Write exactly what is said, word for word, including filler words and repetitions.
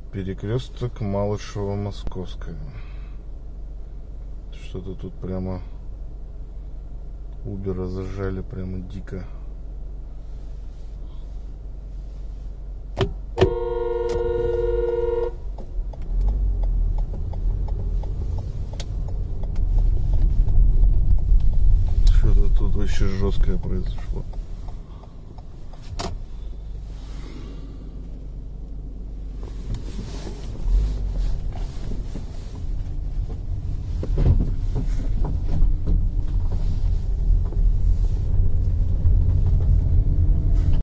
Перекресток Малышево-Московская. Что-то тут прямо Убера зажали прямо дико. Что-то тут вообще жесткое произошло.